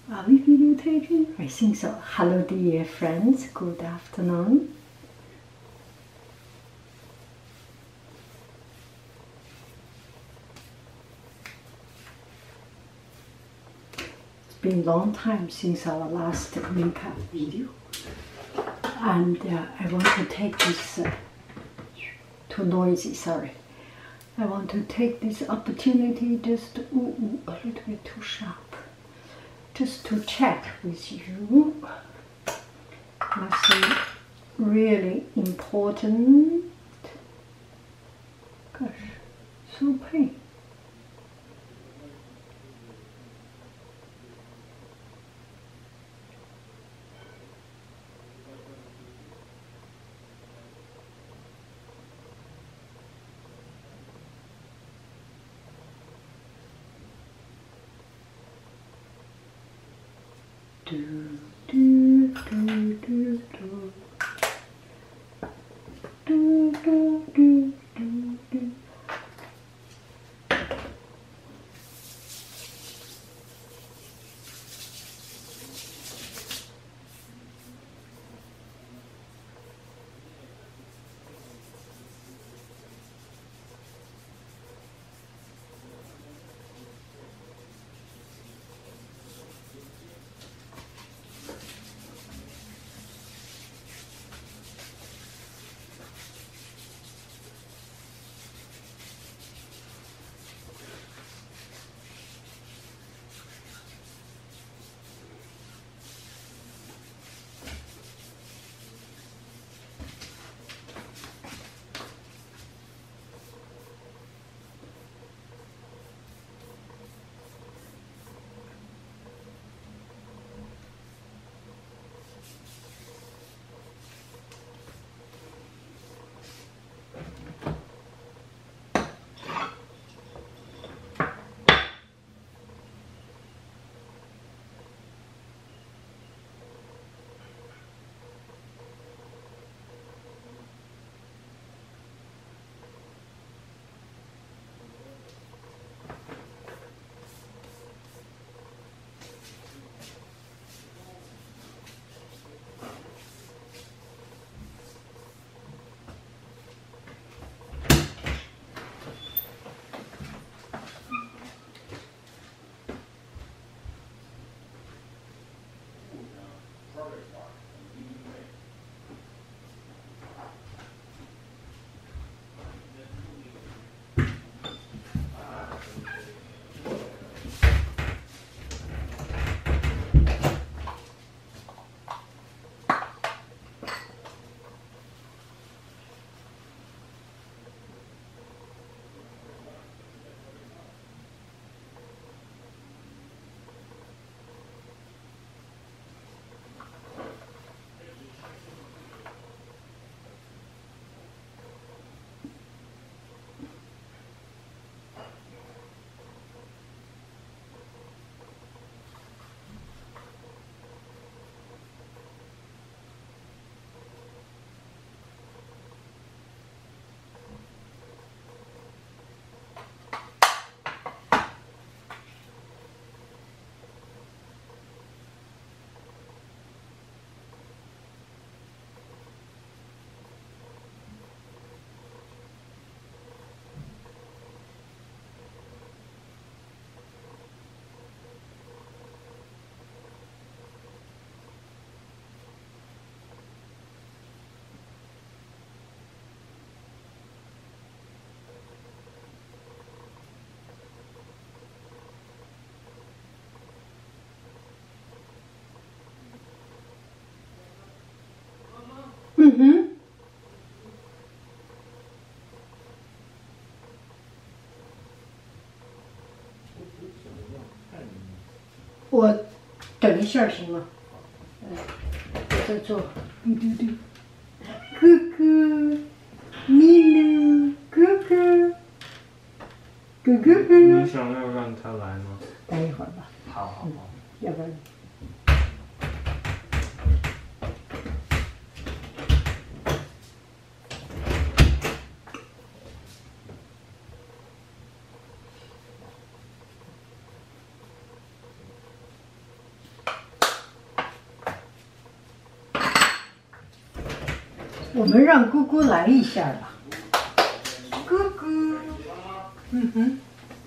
Are we videotaping? I think so. Hello dear friends, good afternoon. It's been a long time since our last makeup video. And I want to take this, too noisy, sorry. I want to take this opportunity just, a little bit too sharp. Just to check with you. Nothing really important. Gosh, so pain. Do, do, do, do, do. Do, do, do, do, do.我等一下行吗？我在做。嘟嘟嘟，哥哥，米露，哥哥，哥哥哥。 你想要让他来吗？ 待一会儿吧。 好好好。 要不然。 我们让姑姑来一下吧。姑姑，嗯哼。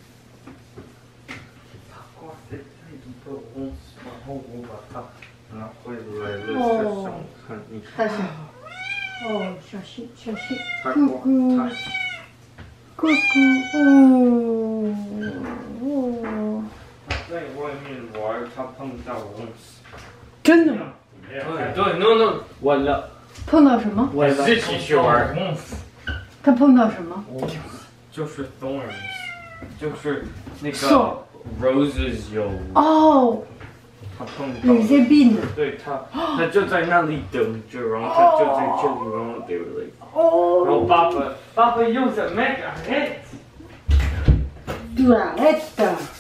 他挂在这里的红，然后我把它拿回来了，手上看你看。 但是，哦，小心小心， 它姑姑， 它姑姑，哦， 在外面玩，它碰到东西。 真的吗？ 对 ，no，完了， 碰到什么？ 我自己去玩。 他碰到什么？ 就是 thorns， 就是那树个 roses 有， 哦， 它碰到有些病了。 对它就在那里等着，然后它就在这里，然后流泪。 哦。 然后爸爸又在 make a hit。 对了，